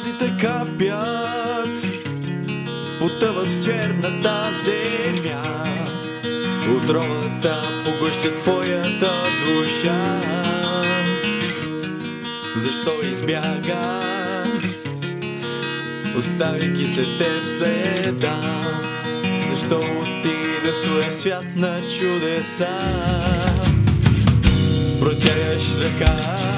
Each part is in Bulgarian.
Сълзите капят, потъват в черната земя. Отровата поглъща твоята душа. Защо избяга, оставяйки след теб следа? Защо отида в своя свят на чудеса? Протягаш ръка,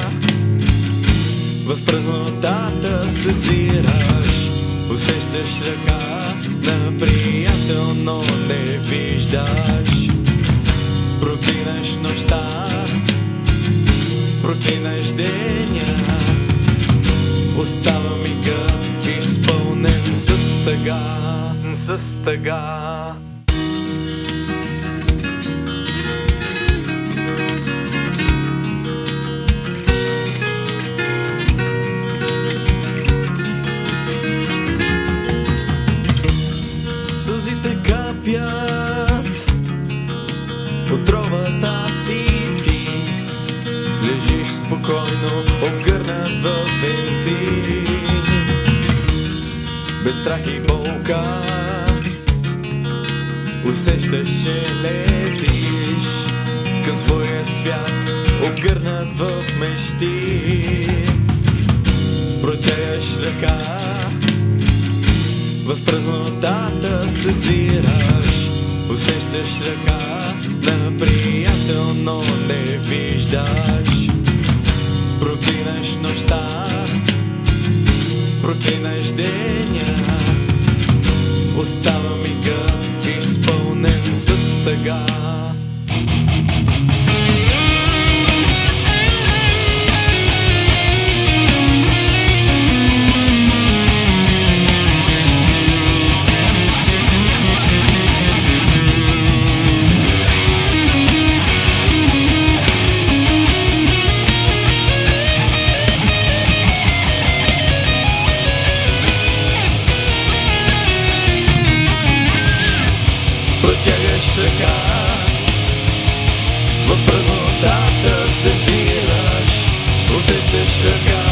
в празнотата съзираш. Усещаш ръка на приятел, но не виждаш. Проклинаш нощта, проклинаш деня. Остава мигът, изпълнен с тъга. С тъга. Сълзите капят, отровата си ти. Лежиш спокойно, обгърнат във венци. Без страх и болка усещаш, че летиш към своя свят, обгърнат в мечти. Протягаш ръка, в празнотата съзираш. Усещаш ръка на приятел, но не виждаш. Проклинаш нощта, проклинаш деня. Остава мигът, изпълнен с тъга. Протягаш ръка, в празнотата се взираш. Усещаш ръка